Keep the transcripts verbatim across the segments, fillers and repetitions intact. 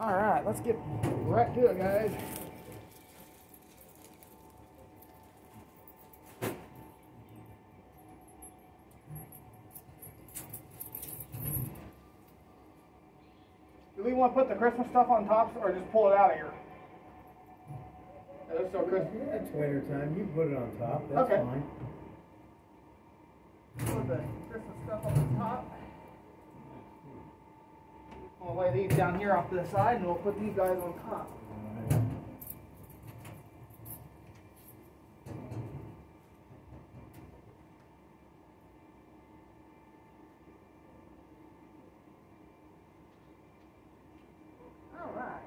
Alright, let's get right to it, guys. Do we want to put the Christmas stuff on top or just pull it out of here? It's still Christmas. It's winter time. You can put it on top. That's okay. fine. Put the Christmas stuff on the top. We'll lay these down here off to the side and we'll put these guys on top. Alright.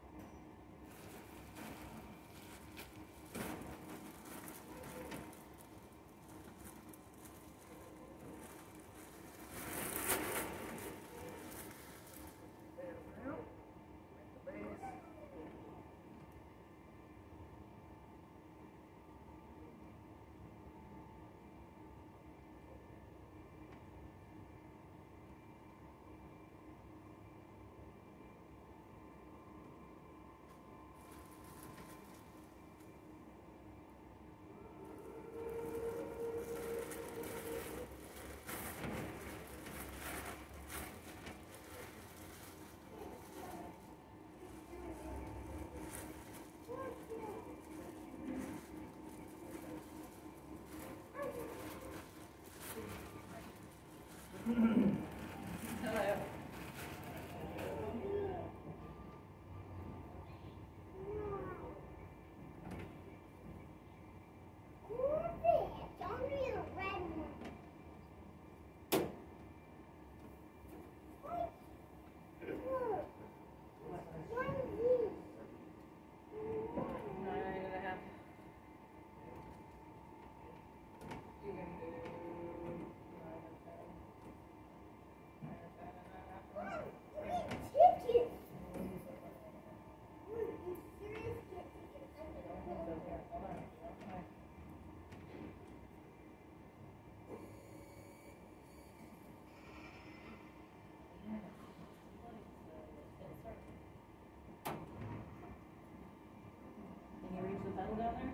Down there?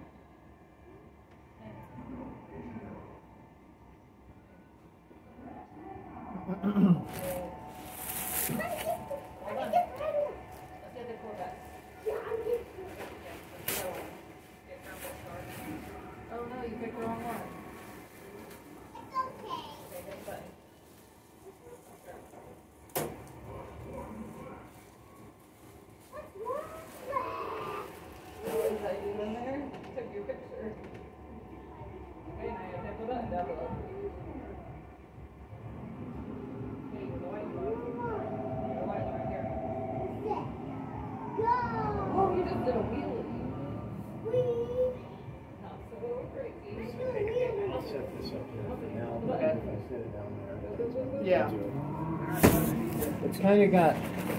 Oh no, you picked the wrong one. It's okay. Okay, good button. In there, took your picture. Okay, now you have to hit the button down below. Okay, the white one. The white one right here. Go! Oh, you just did a wheelie. Whee! Not so crazy. I'll set this up here now. Okay. If I set it down there. Yeah. It's kind of got,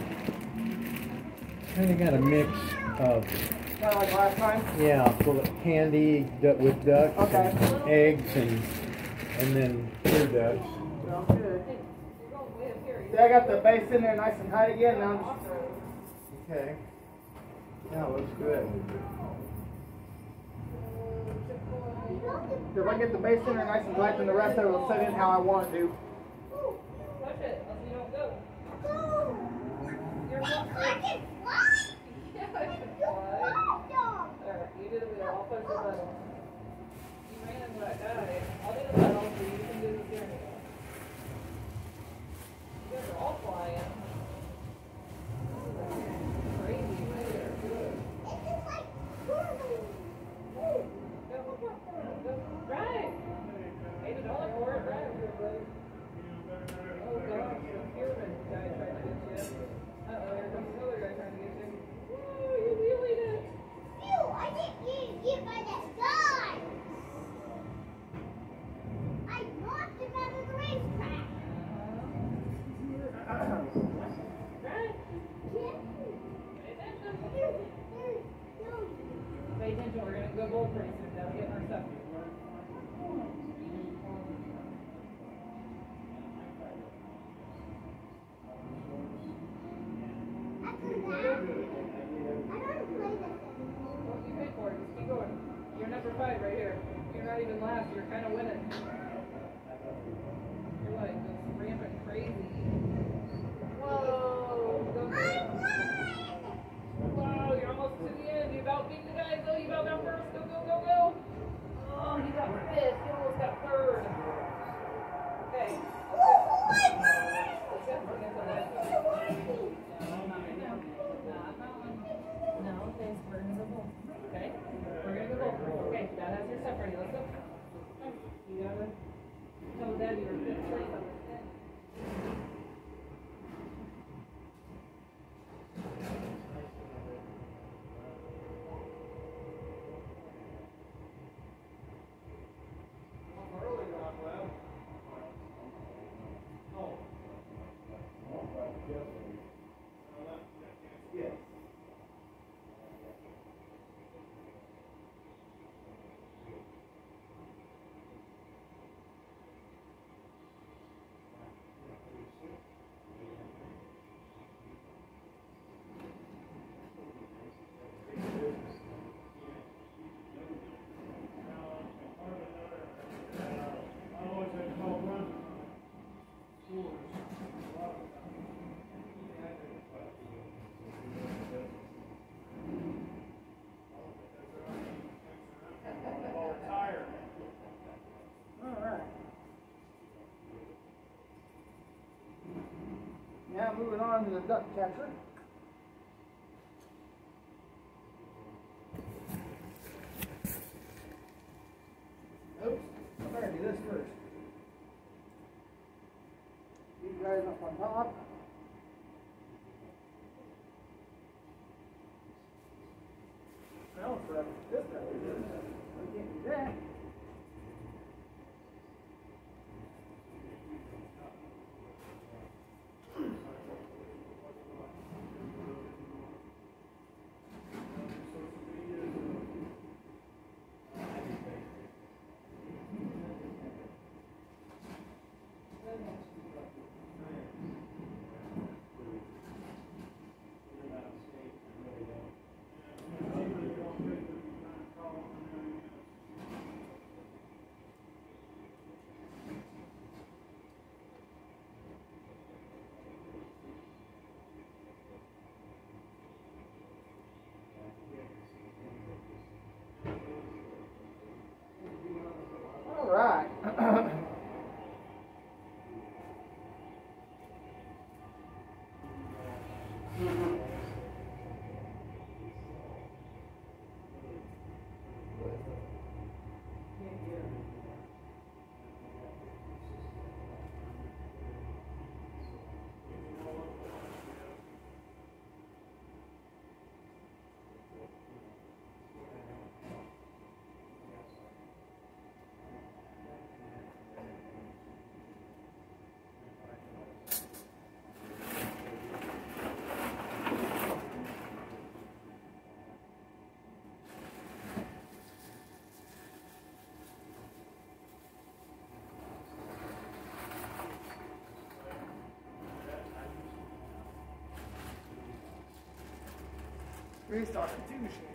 kind of got a mix of. Kind of like last time? Yeah, full of candy du with ducks, okay. and eggs, and and then pure ducks. Sounds good. See, I got the base in there nice and tight again. Now I'm just... Okay. Yeah, looks good. If I get the base in there nice and tight, then the rest of it will set in how I want it to. Push it, else you don't go. You're not fly. Yeah, I can fly. Alright, you do the wheel, I'll push the button. You ran into that guy. I'll do the pedals so you can do the steering wheel. You guys are all flying. Crazy, right there. Good. Go, go, go, go. Drive! eight dollars for it, drive. Oh gosh, the pyramid guy trying to get you. Uh-oh, here comes the other guy trying to get you. Whoa, you wheelied it. Ew, I didn't get hit by that guy. I knocked him out of the racetrack. Uh-huh. Drive. Yeah. Pay attention. There, there, no. Pay attention, we're going to go bowl pretty soon. Now we're getting our stuff. After that, not even last. You're kind of winning. You're like just rampant crazy. Whoa! Go first. Whoa! You're almost to the end. You about beat the guys though. You about got first. Go go go go. Oh, you got fifth. You almost got third. Okay. No, thanks. We're gonna go home. Okay? We're gonna go home. Okay, Dad has your stuff ready. Let's go. You gotta tell Dad you were fifth place on this thing. Now moving on to the duck catcher. Oops, I better do this first. These guys up on top. Well, for this guy, I can't do that. All right. Restock a two machine.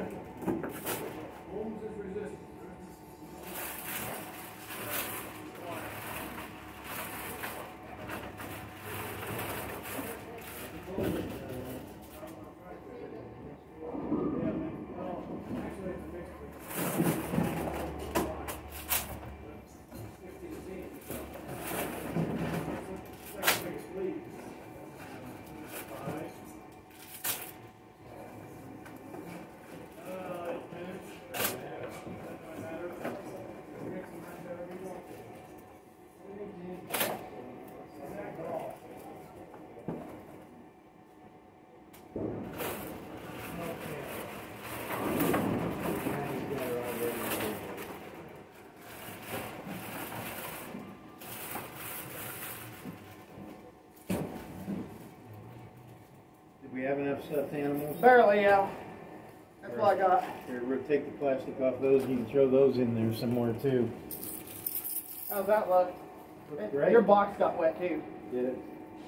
We have enough stuffed animals? Barely, yeah. That's what I got. Here, we'll take the plastic off those. You can throw those in there somewhere too. How's that look? Looks great. Your box got wet too. Did it?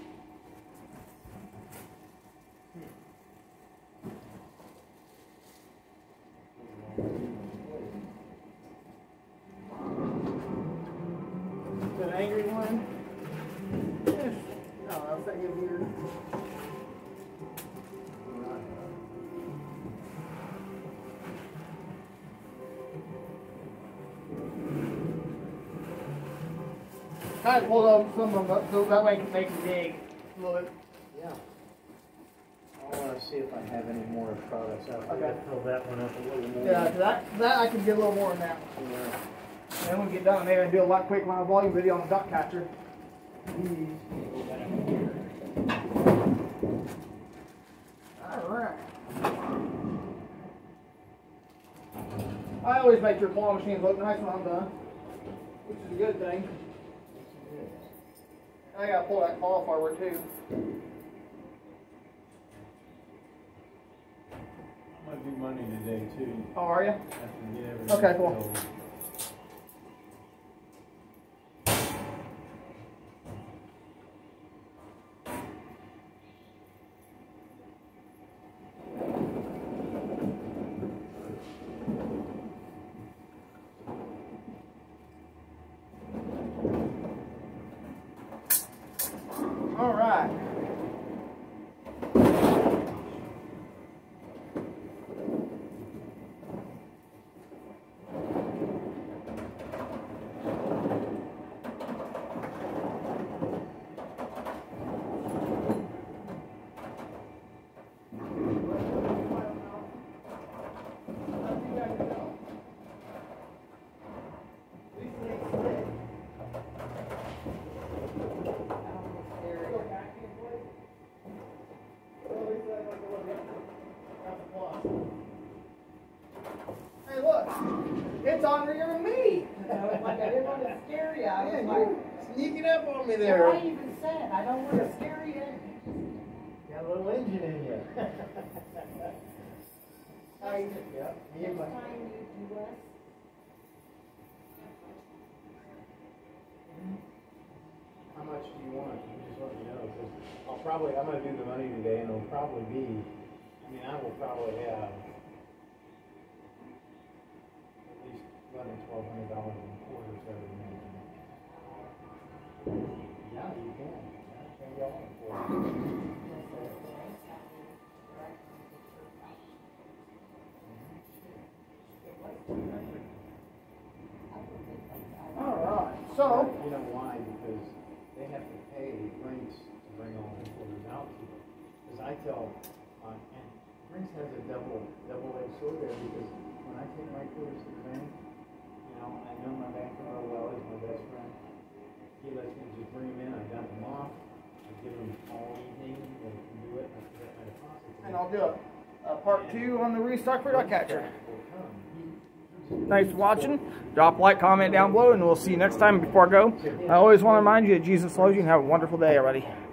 It's an angry one. Yes. Oh, that's that good weird. Kind of pulled up some of them up so that way I can make them big. A little bit. Yeah. I want to see if I have any more products out there. Okay. Fill that one up a little more. Yeah, that, that I can get a little more than that. Yeah. And when we get done there and do a lot quick line volume video on the duck catcher. Alright. I always make your claw machines look nice when I'm done, which is a good thing. I gotta pull that claw forward too. I'm gonna do money today too. Oh, are you? I can get everything Okay, cool. filled. All right. Hey, look, it's Andrea and me. Like I didn't want to scare you. I was Man, like, you sneaking up on me well, there. I even said I don't want to scare you. Got a little engine in you. How you Yep. Me and Next my- time you do us. How much do you want? You just let me know. 'Cause I'll probably, I'm gonna do the money today, and it'll probably be. I mean, I will probably have at least eleven, twelve hundred dollars in quarters every month. Yeah, you can. Yeah, can go on for it. All right, so You know why? Because they have to pay Brinks to bring all the quarters out to them. Because I tell, uh, and Brinks has a double, double-edged sword there, because when I take my quarters to the bank, you know, I know my banker real well, he's my best friend. He lets me just bring them in, I dump them off, I give them all evening, they can do it, and I forget my deposit. and I'll do a, a part two on the restock for duck catcher. Will come. He- Thanks for watching. Drop a like, comment down below, and we'll see you next time. Before I go, I always want to remind you that Jesus loves you, and have a wonderful day, everybody.